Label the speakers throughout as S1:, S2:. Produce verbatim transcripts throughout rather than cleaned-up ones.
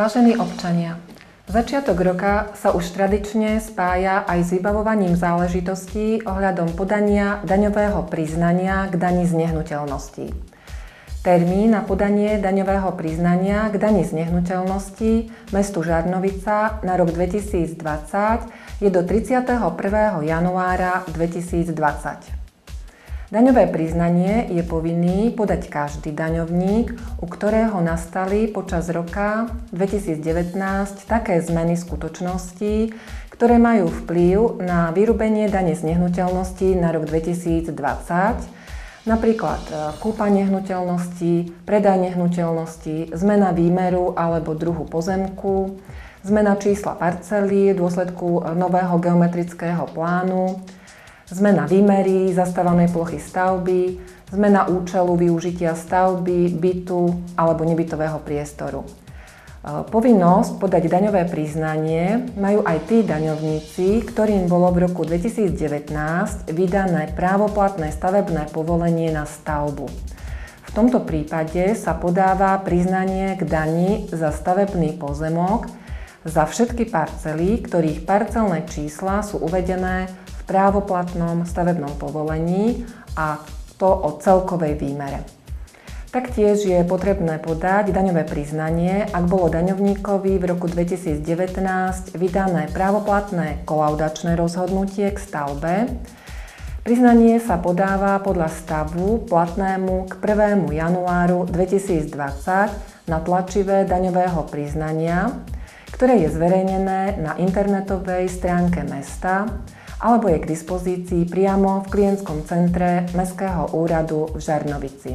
S1: Vážení občania, začiatok roka sa už tradične spája aj s vybavovaním záležitostí ohľadom podania daňového priznania k dani z nehnuteľností. Termín na podanie daňového priznania k dani z nehnuteľností mestu Žarnovica na rok dvetisícdvadsať je do tridsiateho prvého januára dvetisícdvadsať. Daňové priznanie je povinný podať každý daňovník, u ktorého nastali počas roka dvetisícdevätnásť také zmeny skutočností, ktoré majú vplyv na vyrúbenie dane z nehnuteľností na rok dvetisícdvadsať, napríklad kúpa nehnuteľností, predaj nehnuteľností, zmena výmeru alebo druhu pozemku, zmena čísla parcely v dôsledku nového geometrického plánu, zmena výmery zastávanej plochy stavby, zmena účelu využitia stavby, bytu alebo nebytového priestoru. Povinnosť podať daňové priznanie majú aj tí daňovníci, ktorým bolo v roku dvetisícdevätnásť vydané právoplatné stavebné povolenie na stavbu. V tomto prípade sa podáva priznanie k dani za stavebný pozemok za všetky parcely, ktorých parcelné čísla sú uvedené v právoplatnom stavebnom povolení a to o celkovej výmere. Taktiež je potrebné podať daňové priznanie, ak bolo daňovníkovi v roku dvetisícdevätnásť vydané právoplatné kolaudačné rozhodnutie k stavbe. Priznanie sa podáva podľa stavu platnému k prvému januáru dvetisícdvadsať na tlačive daňového priznania, ktoré je zverejnené na internetovej stránke mesta alebo je k dispozícii priamo v klientskom centre Mestského úradu v Žarnovici.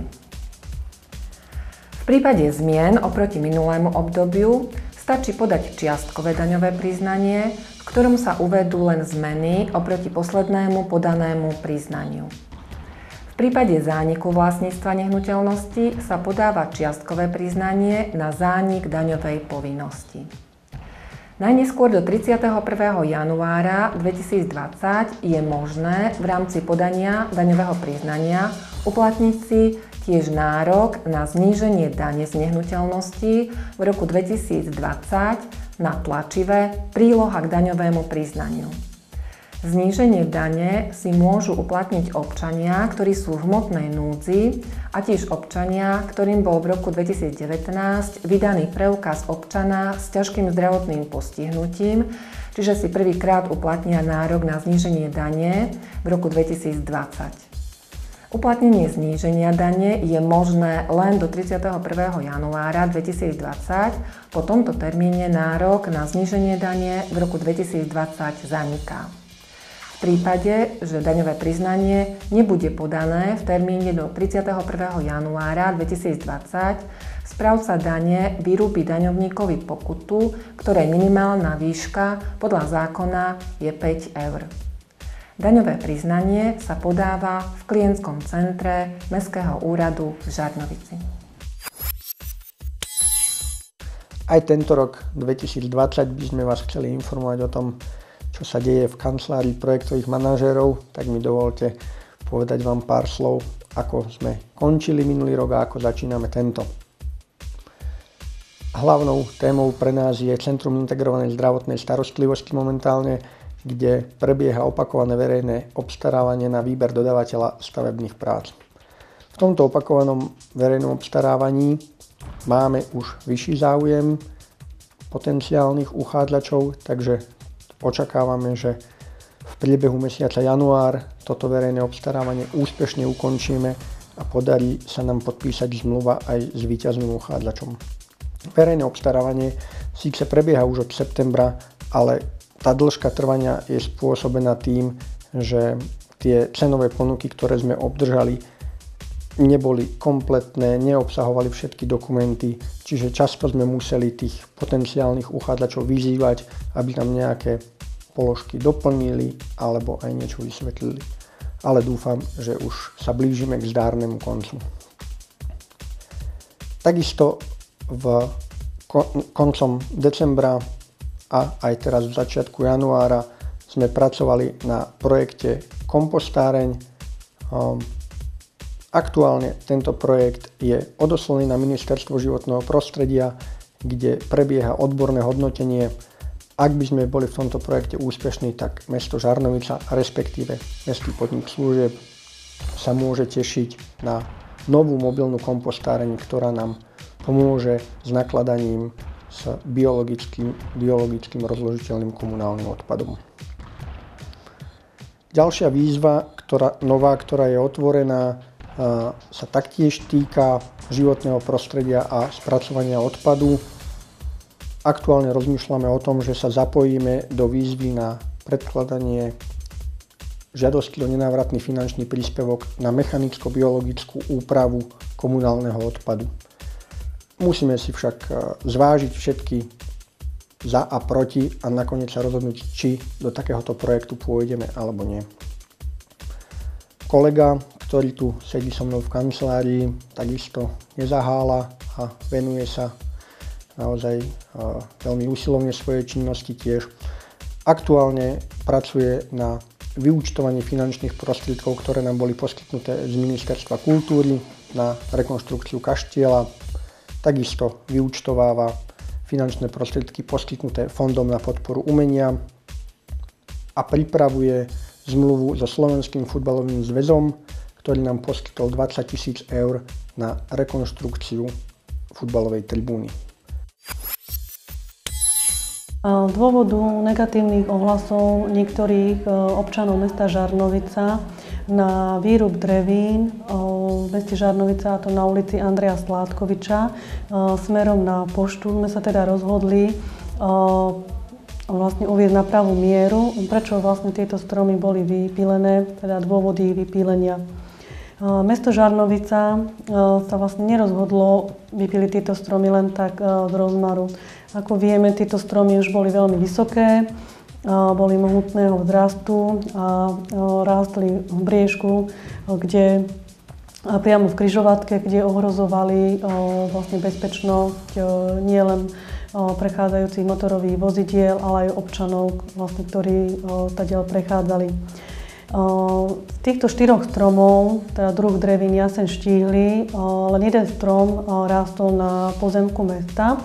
S1: V prípade zmien oproti minulému obdobiu stačí podať čiastkové daňové priznanie, v ktorom sa uvedú len zmeny oproti poslednému podanému priznaniu. V prípade zániku vlastníctva nehnuteľnosti sa podáva čiastkové priznanie na zánik daňovej povinnosti. Najneskôr do tridsiateho prvého januára dvetisícdvadsať je možné v rámci podania daňového priznania uplatniť si tiež nárok na zníženie dane z nehnuteľností v roku dvetisícdvadsať na tlačive príloha k daňovému priznaniu. Zníženie dane si môžu uplatniť občania, ktorí sú v hmotnej núdzi a tiež občania, ktorým bol v roku dvetisícdevätnásť vydaný preukaz občana s ťažkým zdravotným postihnutím, čiže si prvýkrát uplatnia nárok na zníženie dane v roku dvetisícdvadsať. Uplatnenie zníženia dane je možné len do tridsiateho prvého januára dvetisícdvadsať, po tomto termíne nárok na zníženie dane v roku dvetisícdvadsať zaniká. V prípade, že daňové priznanie nebude podané v termíne do tridsiateho prvého januára dvetisícdvadsať, správca dane vyrúbi daňovníkovi pokutu, ktorej minimálna výška podľa zákona je päť eur. Daňové priznanie sa podáva v klientskom centre Mestského úradu v Žarnovici.
S2: Aj tento rok dvetisícdvadsať by sme vás chceli informovať o tom, čo sa deje v kancelárii projektových manažérov, tak mi dovolte povedať vám pár slov, ako sme končili minulý rok a ako začíname tento. Hlavnou témou pre nás je Centrum integrovanej zdravotnej starostlivosti momentálne, kde prebieha opakované verejné obstarávanie na výber dodávateľa stavebných prác. V tomto opakovanom verejnom obstarávaní máme už vyšší záujem potenciálnych uchádzačov, takže očakávame, že v priebehu mesiaca január toto verejné obstarávanie úspešne ukončíme a podarí sa nám podpísať zmluva aj s víťazným uchádzačom. Verejné obstarávanie síce prebieha už od septembra, ale tá dĺžka trvania je spôsobená tým, že tie cenové ponuky, ktoré sme obdržali, neboli kompletné, neobsahovali všetky dokumenty, čiže často sme museli tých potenciálnych uchádzačov vyzývať, aby nám nejaké položky doplnili alebo aj niečo vysvetlili. Ale dúfam, že už sa blížime k zdárnemu koncu. Takisto v koncom decembra a aj teraz v začiatku januára sme pracovali na projekte Kompostáreň. Aktuálne tento projekt je odoslaný na Ministerstvo životného prostredia, kde prebieha odborné hodnotenie. Ak by sme boli v tomto projekte úspešní, tak mesto Žarnovica, respektíve mestský podnik služieb, sa môže tešiť na novú mobilnú kompostáreň, ktorá nám pomôže s nakladaním s biologickým, biologickým rozložiteľným komunálnym odpadom. Ďalšia výzva, ktorá, nová, ktorá je otvorená, sa taktiež týka životného prostredia a spracovania odpadu. Aktuálne rozmýšľame o tom, že sa zapojíme do výzvy na predkladanie žiadosti o nenávratný finančný príspevok na mechanicko-biologickú úpravu komunálneho odpadu. Musíme si však zvážiť všetky za a proti a nakoniec sa rozhodnúť, či do takéhoto projektu pôjdeme alebo nie. Kolega, ktorý tu sedí so mnou v kancelárii, takisto nezahála a venuje sa naozaj veľmi usilovne svojej činnosti tiež. Aktuálne pracuje na vyúčtovaní finančných prostriedkov, ktoré nám boli poskytnuté z Ministerstva kultúry na rekonštrukciu kaštieľa. Takisto vyúčtováva finančné prostriedky poskytnuté Fondom na podporu umenia a pripravuje zmluvu so Slovenským futbalovým zväzom, ktorý nám poskytol dvadsať tisíc eur na rekonštrukciu futbalovej tribúny.
S3: Z dôvodu negatívnych ohlasov niektorých občanov mesta Žarnovica na výrub drevín v meste Žarnovica, a to na ulici Andreja Sládkoviča, smerom na poštu, sme sa teda rozhodli vlastne uviesť na pravú mieru, prečo vlastne tieto stromy boli vypílené, teda dôvody vypílenia. Mesto Žarnovica sa vlastne nerozhodlo vypíliť tieto stromy len tak z rozmaru. Ako vieme, tieto stromy už boli veľmi vysoké, boli mohutného vzrastu a rástli v briežku, kde priamo v križovatke, kde ohrozovali vlastne bezpečnosť nielen prechádzajúcich motorových vozidiel, ale aj občanov, vlastne, ktorí tadiaľ prechádzali. Z týchto štyroch stromov, teda druh drevín jaseň štíhly, len jeden strom rástol na pozemku mesta.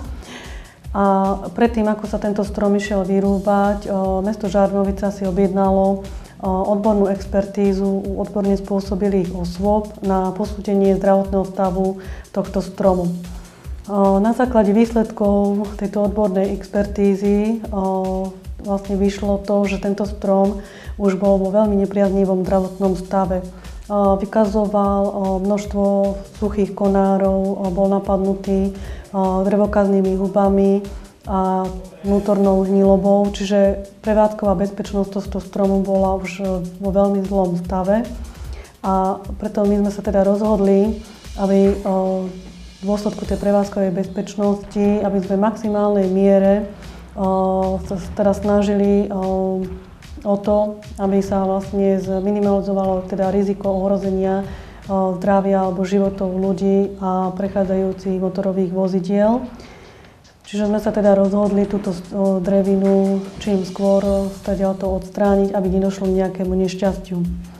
S3: A predtým, ako sa tento strom išiel vyrúbať, mesto Žarnovica si objednalo odbornú expertízu u odborne spôsobilých osôb na posúdenie zdravotného stavu tohto stromu. Na základe výsledkov tejto odbornej expertízy vlastne vyšlo to, že tento strom už bol vo veľmi nepriaznivom zdravotnom stave. Vykazoval množstvo suchých konárov, bol napadnutý drevokaznými hubami a vnútornou hnilobou, čiže prevádzková bezpečnosť tohto stromu bola už vo veľmi zlom stave. A preto my sme sa teda rozhodli, aby v dôsledku tej prevádzkovej bezpečnosti, aby sme v maximálnej miere sa teda snažili o to, aby sa vlastne zminimalizovalo teda riziko ohrozenia zdravia alebo životov ľudí a prechádzajúcich motorových vozidiel. Čiže sme sa teda rozhodli túto drevinu čím skôr stadiaľto odstrániť, aby nedošlo k nejakému nešťastiu.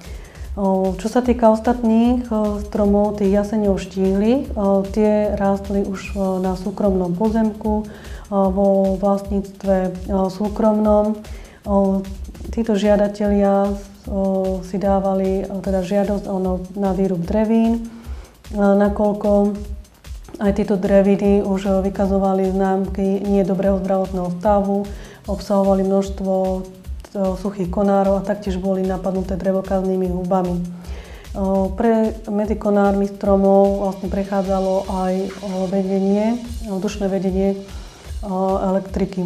S3: Čo sa týka ostatných stromov, tých jaseňov štíhly, tie rástli už na súkromnom pozemku, vo vlastníctve súkromnom. Títo žiadatelia si dávali teda žiadosť na výrub drevín, nakoľko aj tieto dreviny už vykazovali známky nie dobrého zdravotného stavu, obsahovali množstvo suchých konárov a taktiež boli napadnuté drevokaznými hubami. Pre, medzi konármi stromov vlastne prechádzalo aj vedenie, vzdušné vedenie elektriky.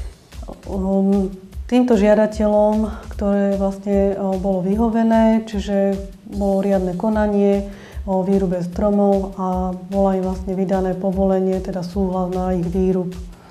S3: Týmto žiadateľom, ktoré vlastne bolo vyhovené, čiže bolo riadne konanie o výrube stromov a bolo im vlastne vydané povolenie, teda súhlas na ich výrub.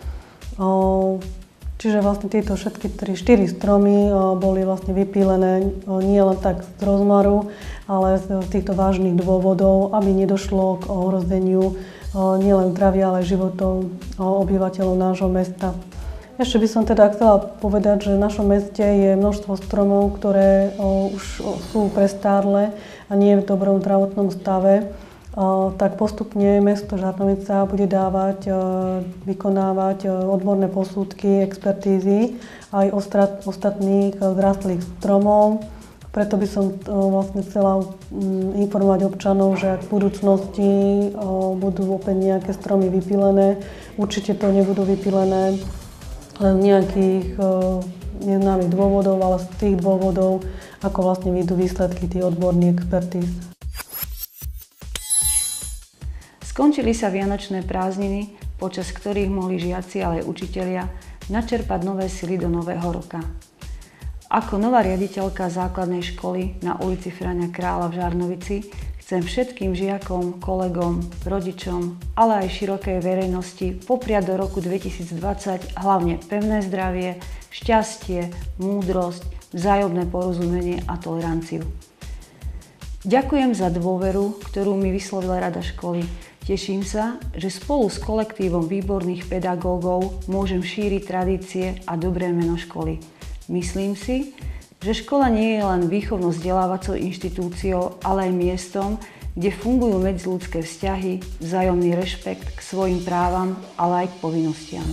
S3: Čiže vlastne tieto všetky tri, štyri stromy boli vlastne vypílené nie len tak z rozmaru, ale z týchto vážnych dôvodov, aby nedošlo k ohrozeniu nielen zdravia, ale aj životov obyvateľov nášho mesta. Ešte by som teda chcela povedať, že v našom meste je množstvo stromov, ktoré už sú prestárle a nie v dobrom zdravotnom stave. tak postupne mesto Žarnovica bude dávať, vykonávať odborné posúdky, expertízy aj ostatných zrastlých stromov. Preto by som vlastne chcela informovať občanov, že ak v budúcnosti budú opäť nejaké stromy vypílené, určite to nebudú vypílené len nejakých neznámych dôvodov, ale z tých dôvodov, ako vlastne vyjdú výsledky tých odborných expertíz.
S4: Skončili sa vianočné prázdniny, počas ktorých mohli žiaci, ale aj učitelia načerpať nové sily do nového roka. Ako nová riaditeľka základnej školy na ulici Fráňa Kráľa v Žarnovici chcem všetkým žiakom, kolegom, rodičom, ale aj širokej verejnosti popriať do roku dvetisícdvadsať hlavne pevné zdravie, šťastie, múdrosť, vzájomné porozumenie a toleranciu. Ďakujem za dôveru, ktorú mi vyslovila rada školy. Teším sa, že spolu s kolektívom výborných pedagógov môžem šíriť tradície a dobré meno školy. Myslím si, že škola nie je len výchovno-vzdelávacou inštitúciou, ale aj miestom, kde fungujú medziľudské vzťahy, vzájomný rešpekt k svojim právam, ale aj k povinnostiam.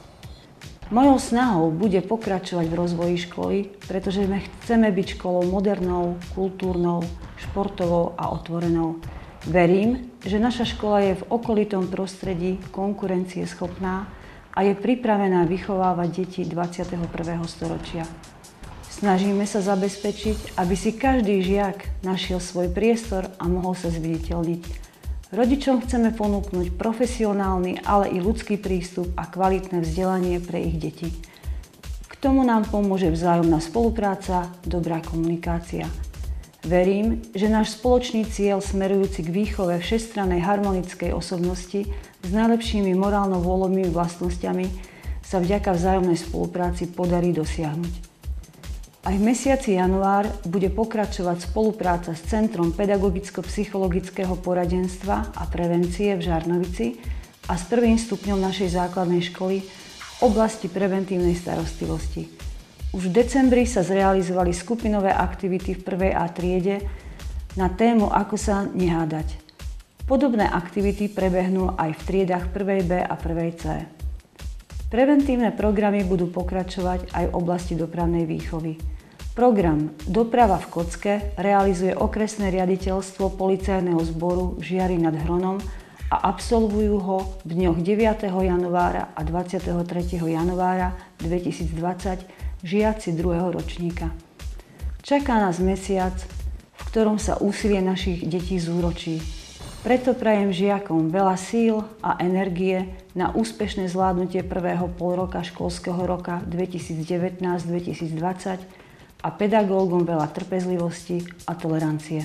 S4: Mojou snahou bude pokračovať v rozvoji školy, pretože my chceme byť školou modernou, kultúrnou, športovou a otvorenou. Verím, že naša škola je v okolitom prostredí konkurencieschopná a je pripravená vychovávať deti dvadsiateho prvého storočia. Snažíme sa zabezpečiť, aby si každý žiak našiel svoj priestor a mohol sa zviditeľniť. Rodičom chceme ponúknuť profesionálny, ale i ľudský prístup a kvalitné vzdelanie pre ich deti. K tomu nám pomôže vzájomná spolupráca, dobrá komunikácia. Verím, že náš spoločný cieľ smerujúci k výchove všestrannej harmonickej osobnosti s najlepšími morálno-vôľovými vlastnosťami sa vďaka vzájomnej spolupráci podarí dosiahnuť. Aj v mesiaci január bude pokračovať spolupráca s Centrom pedagogicko-psychologického poradenstva a prevencie v Žarnovici a s prvým stupňom našej základnej školy v oblasti preventívnej starostlivosti. Už v decembri sa zrealizovali skupinové aktivity v prvej A triede na tému Ako sa nehádať. Podobné aktivity prebehnú aj v triedách prvej B a prvej C. Preventívne programy budú pokračovať aj v oblasti dopravnej výchovy. Program Doprava v kocke realizuje okresné riaditeľstvo policajného zboru v Žiari nad Hronom a absolvujú ho v dňoch deviateho januára a dvadsiateho tretieho januára dvetisícdvadsať žiaci druhého ročníka. Čaká nás mesiac, v ktorom sa úsilie našich detí zúročí. Preto prajem žiakom veľa síl a energie na úspešné zvládnutie prvého polroka školského roka dvetisícdevätnásť dvetisícdvadsať a pedagógom veľa trpezlivosti a tolerancie.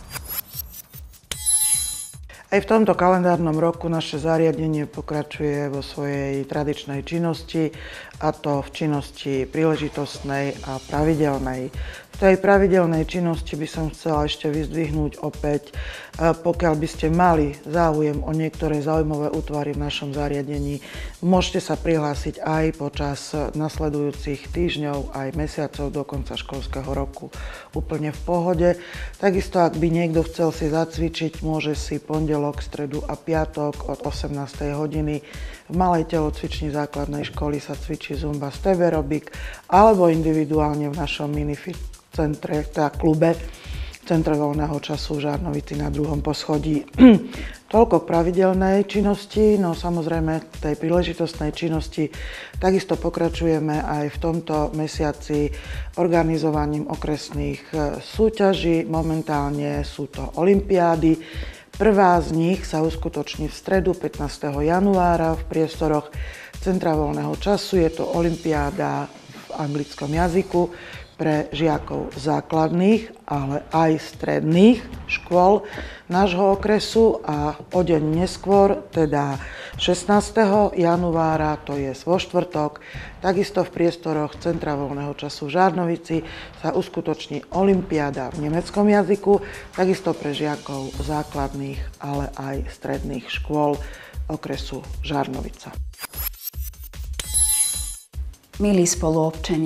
S5: Aj v tomto kalendárnom roku naše zariadenie pokračuje vo svojej tradičnej činnosti, a to v činnosti príležitostnej a pravidelnej. V tej pravidelnej činnosti by som chcela ešte vyzdvihnúť opäť, pokiaľ by ste mali záujem o niektoré zaujímavé útvary v našom zariadení, môžete sa prihlásiť aj počas nasledujúcich týždňov, aj mesiacov do konca školského roku úplne v pohode. Takisto, ak by niekto chcel si zacvičiť, môže si pondelok, stredu a piatok od osemnástej hodiny v malej telocvični základnej školy sa cvičí zumba step aerobik alebo individuálne v našom minifit centre, teda klube, Centre voľného času v Žarnovici na druhom poschodí. Toľko k pravidelnej činnosti, no samozrejme tej príležitostnej činnosti takisto pokračujeme aj v tomto mesiaci organizovaním okresných súťaží. Momentálne sú to olympiády. Prvá z nich sa uskutoční v stredu pätnásteho januára v priestoroch Centra voľného času. Je to olympiáda v anglickom jazyku pre žiakov základných, ale aj stredných škôl nášho okresu a o deň neskôr, teda šestnásteho januára, to je vo štvrtok, takisto v priestoroch Centra voľného času v Žarnovici sa uskutoční olympiáda v nemeckom jazyku, takisto pre žiakov základných, ale aj stredných škôl okresu Žarnovica.
S6: Milí spoluobčania,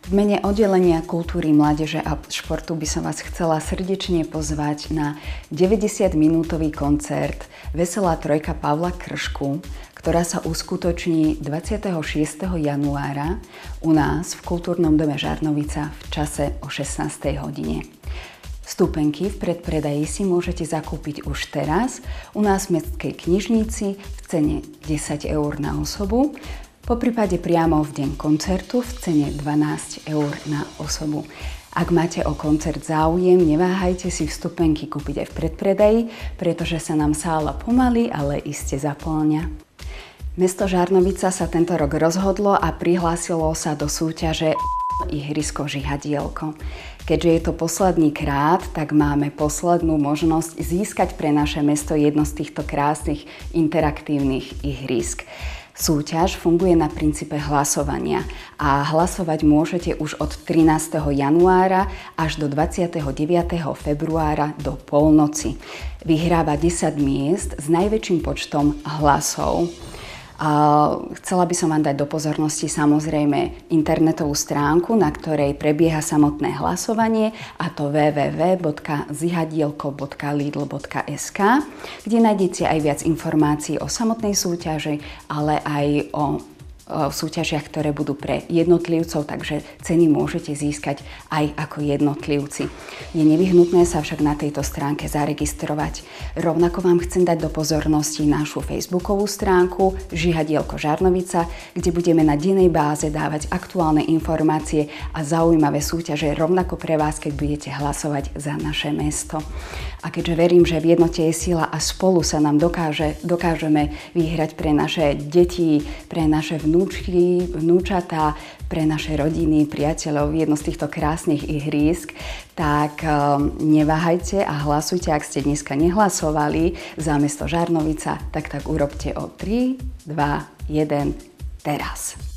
S6: V mene oddelenia kultúry, mládeže a športu by som vás chcela srdečne pozvať na deväťdesiatminútový koncert Veselá trojka Pavla Kršku, ktorá sa uskutoční dvadsiateho šiesteho januára u nás v Kultúrnom dome Žarnovica v čase o šestnástej hodine. Vstupenky v predpredaji si môžete zakúpiť už teraz u nás v Mestskej knižnici v cene desať eur na osobu, poprípade priamo v deň koncertu v cene dvanásť eur na osobu. Ak máte o koncert záujem, neváhajte si vstupenky kúpiť aj v predpredaji, pretože sa nám sála pomaly, ale iste zaplňa. Mesto Žarnovica sa tento rok rozhodlo a prihlásilo sa do súťaže ihrisko žihadielko. Keďže je to posledný krát, tak máme poslednú možnosť získať pre naše mesto jedno z týchto krásnych interaktívnych ihrisk. Súťaž funguje na princípe hlasovania a hlasovať môžete už od trinásteho januára až do dvadsiateho deviateho februára do polnoci. Vyhráva desať miest s najväčším počtom hlasov. Chcela by som vám dať do pozornosti samozrejme internetovú stránku, na ktorej prebieha samotné hlasovanie, a to w w w bodka zihadielko bodka lidl bodka es ka, kde nájdete aj viac informácií o samotnej súťaži, ale aj o súťažiach, ktoré budú pre jednotlivcov, takže ceny môžete získať aj ako jednotlivci. Je nevyhnutné sa však na tejto stránke zaregistrovať. Rovnako vám chcem dať do pozornosti našu facebookovú stránku Žihadielko Žarnovica, kde budeme na dennej báze dávať aktuálne informácie a zaujímavé súťaže rovnako pre vás, keď budete hlasovať za naše mesto. A keďže verím, že v jednote je sila a spolu sa nám dokáže, dokážeme vyhrať pre naše deti, pre naše vnúčky, vnúčatá, pre naše rodiny, priateľov jedno z týchto krásnych ihrísk, tak um, neváhajte a hlasujte. Ak ste dneska nehlasovali za mesto Žarnovica, tak tak urobte o tri, dva, jeden teraz.